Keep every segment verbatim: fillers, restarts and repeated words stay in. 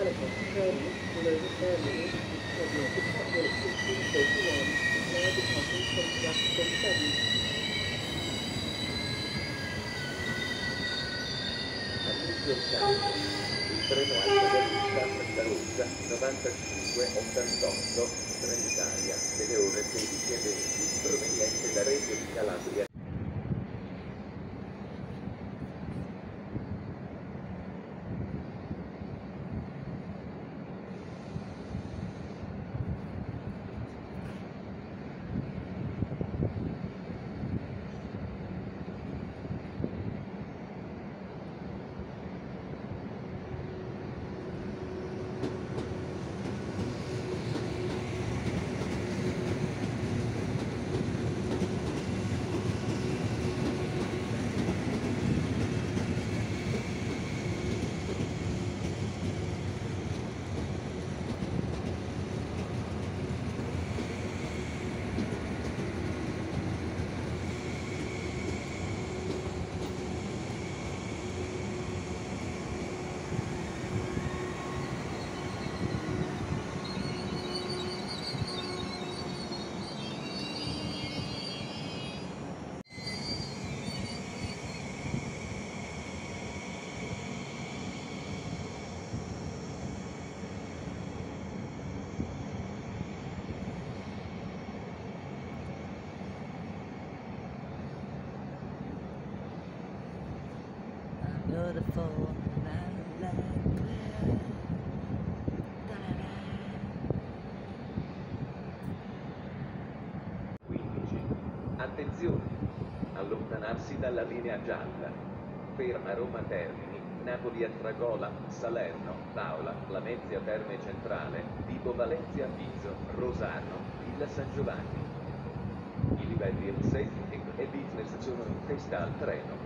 Trains below the terminus, scheduled to travel at fifteen thirty-one, now departing from platform seven. Annunzio Cagliari. Il treno alta velocità Rossa novantacinque ottantotto Trenitalia delle ore sedici e venti proveniente da Reggio di Calabria. Beautiful, la, la, quindici. Attenzione! Allontanarsi dalla linea gialla. Ferma Roma Termini, Napoli Afragola, Salerno, Paola, Lamezia Terme Centrale, Vibo Valencia Pizzo, Rosarno, Villa San Giovanni. I livelli Safety e Business sono in testa al treno.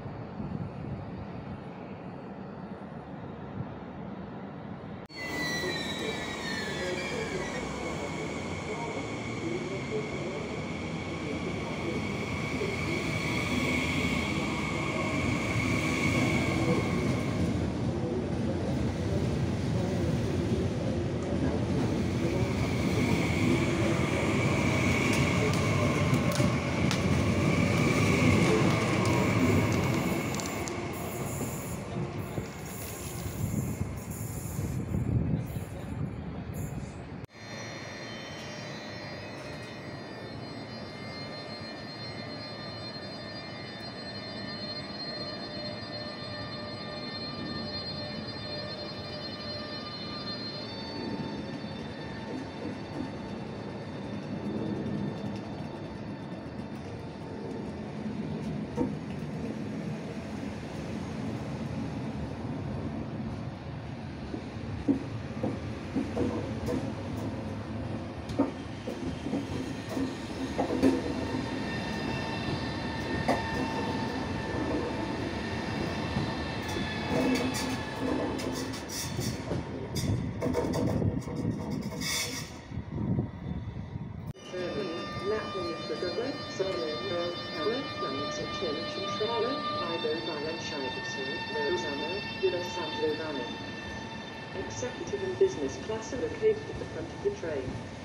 Executive and business class are located at the front of the train.